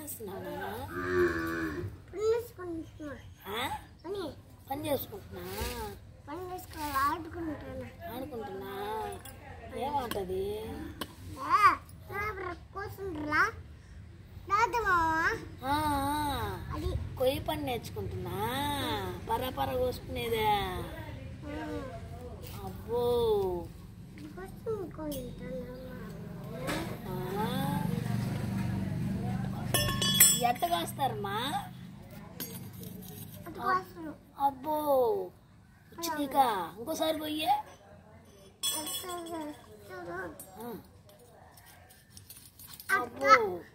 చేస్తున్నానా పని చేసుకుంటున్నా ఆడుకుంటున్నా ఏమంటది కొయ్యి పని నేర్చుకుంటున్నా పర కోసుకునేదే అబ్బో ఎట్ట కాస్తారమ్మా అబ్బో వచ్చినాక ఇంకోసారి పోయే అబ్బో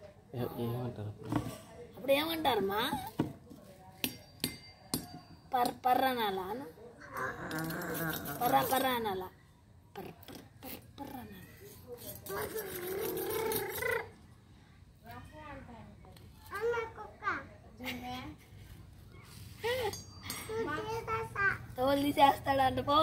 అప్పుడు ఏమంటారమ్మా పర్ర అనాలా పర్ర అనాలా పర్ర అనాలా తోలు తీసేస్తాడంట పో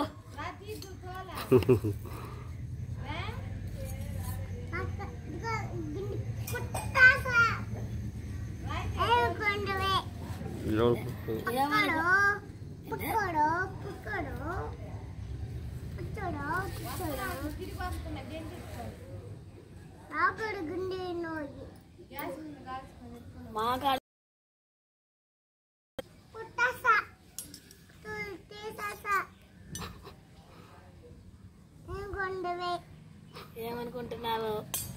ఏమనుకుంటున్నావు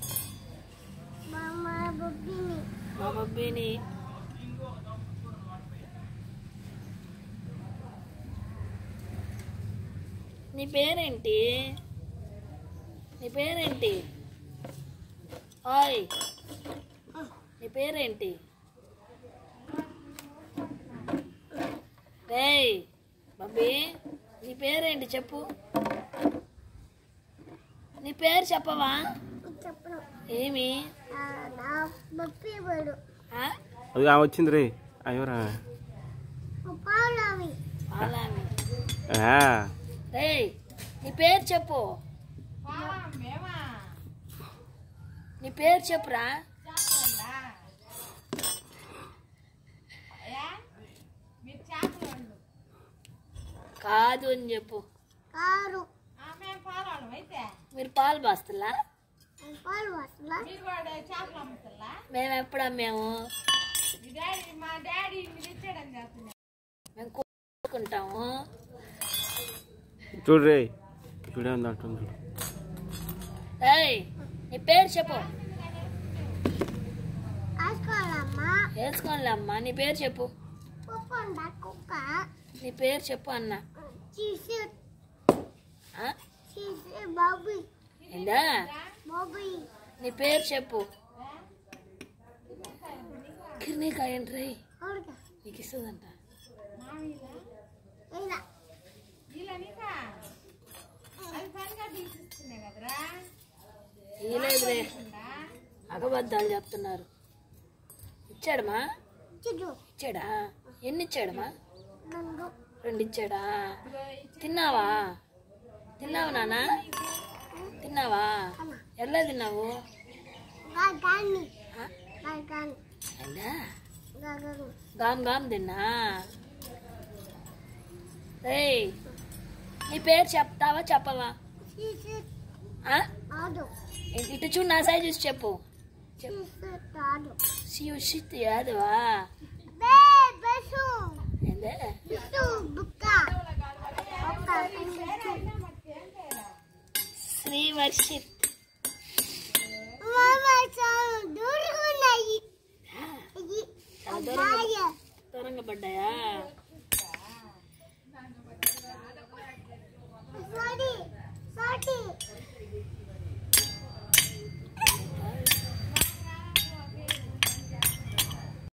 మా బొబ్బిని నీ పేరేంటి ఓయ్ నీ పేరేంటి రేయ్ బబ్బీ నీ పేరేంటి చెప్పు నీ పేరు చెప్పవా ఏమి అది వచ్చింది రే అయ్యోరా రేయ్ నీ పేరు చెప్పు నీ పేరు చెప్పురా కాదు అని చెప్పు మీరు పాలు బాస్తులా మేము ఎప్పుడు అమ్మాము మేము కోరుకుంటాము చూడరే చూడే ఉంది అంటుంది ఏయ్ నీ పేరు చెప్పు వేసుకోవాలమ్మా నీ పేరు చెప్పు నీ పేరు చెప్పు అన్న ఏందా నీ పేరు చెప్పు కిర్నీకాయ ఏంట్రీ నీకు ఇస్తుందంట ఇయ్యలేదులే అగబద్ధాలు చెప్తున్నారు ఇచ్చాడమ్మా ఇచ్చాడా ఎన్ని ఇచ్చాడమ్మా 2 ఇచ్చాడా తిన్నావా నాన్న తిన్నావా ఎలా తిన్నావు గామ్ తిన్నా రేయ్ నీ పేరు చెప్తావా చెప్పవా ఇటు చూడు నా సైజ్ చూసి చెప్పు శివశిత్ యాదవా శ్రీ వర్షిత్ దూరంగా పడ్డాయా